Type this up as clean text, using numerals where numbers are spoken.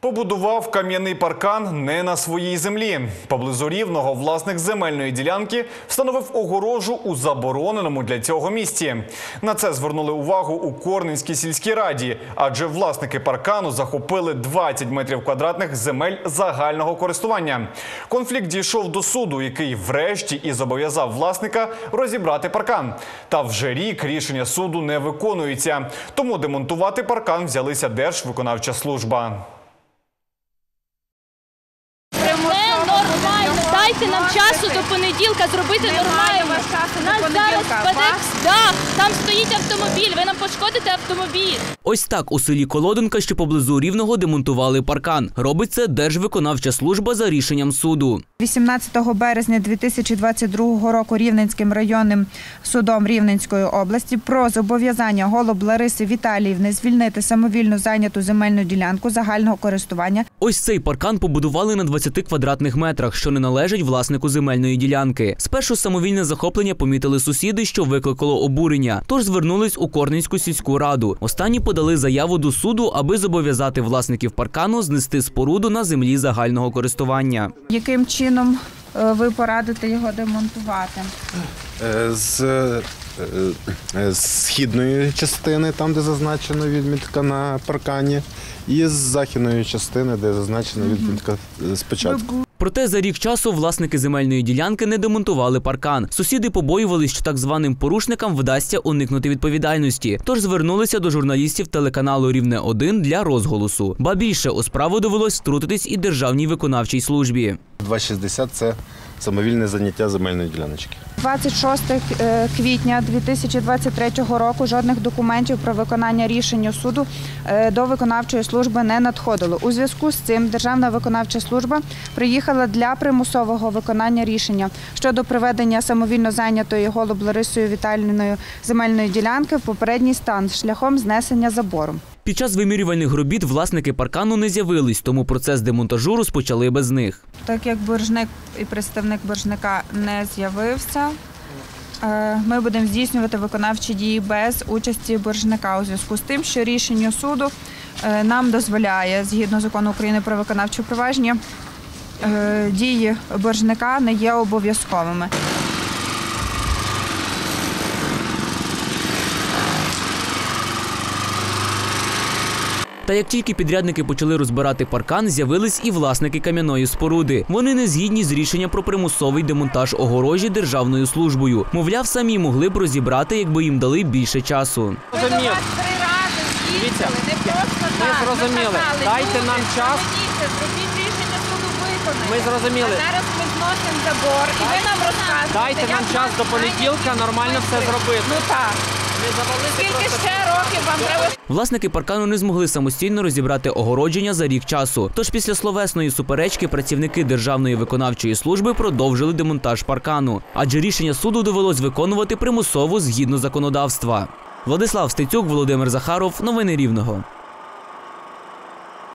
Побудував кам'яний паркан не на своїй землі. Поблизу Рівного власник земельної ділянки встановив огорожу у забороненому для цього місці. На це звернули увагу у Корненській сільській раді, адже власники паркану захопили 20 метрів квадратних земель загального користування. Конфлікт дійшов до суду, який врешті і зобов'язав власника розібрати паркан. Та вже рік рішення суду не виконується. Тому демонтувати паркан взялися Держвиконавча служба. Дайте нам часу до понеділка зробити нормально. Нас зараз впаде дах, там стоїть автомобіль, ви нам пошкодите автомобіль. Ось так у селі Колоденка, що поблизу Рівного, демонтували паркан. Робить це Держвиконавча служба за рішенням суду. 18 березня 2022 року Рівненським районним судом Рівненської області про зобов'язання Голуб Лариси Віталіївни звільнити самовільно зайняту земельну ділянку загального користування. Ось цей паркан побудували на 20 квадратних метрах, що не належить власнику земельної ділянки. Спершу самовільне захоплення помітили сусіди, що викликало обурення. Тож звернулись у Корненську сільську раду. Останні подали заяву до суду, аби зобов'язати власників паркану знести споруду на землі загального користування. Яким чином ви порадите його демонтувати? З східної частини, там де зазначена відмітка на паркані, і з західної частини, де зазначена відмітка спочатку. Проте за рік часу власники земельної ділянки не демонтували паркан. Сусіди побоювались, що так званим порушникам вдасться уникнути відповідальності. Тож звернулися до журналістів телеканалу «Рівне-1» для розголосу. Ба більше, у справу довелось втрутитись і Державній виконавчій службі. 2,60 – це самовільне заняття земельної діляночки. 26 квітня 2023 року жодних документів про виконання рішення суду до виконавчої служби не надходило. У зв'язку з цим Державна виконавча служба приїхала для примусового виконання рішення щодо приведення самовільно зайнятої Голуб Ларисою Віталіївною земельної ділянки в попередній стан шляхом знесення забору. Під час вимірювальних робіт власники паркану не з'явились, тому процес демонтажу розпочали без них. Так як боржник і представник боржника не з'явився, ми будемо здійснювати виконавчі дії без участі боржника у зв'язку з тим, що рішення суду нам дозволяє, згідно закону України про виконавче провадження, дії боржника не є обов'язковими. Та як тільки підрядники почали розбирати паркан, з'явились і власники кам'яної споруди. Вони не згідні з рішенням про примусовий демонтаж огорожі Державною службою. Мовляв, самі могли б розібрати, якби їм дали більше часу. Дивіться, ми зрозуміли. Дайте нам час. Ми зрозуміли. Зараз ми зносимо забор, і ви нам розказуєте. Дайте нам час до понеділка нормально все зробити. Ну так. Скільки ще років вам треба? Власники паркану не змогли самостійно розібрати огородження за рік часу. Тож після словесної суперечки працівники Державної виконавчої служби продовжили демонтаж паркану. Адже рішення суду довелось виконувати примусово згідно законодавства. Владислав Стецюк, Володимир Захаров. Новини Рівного.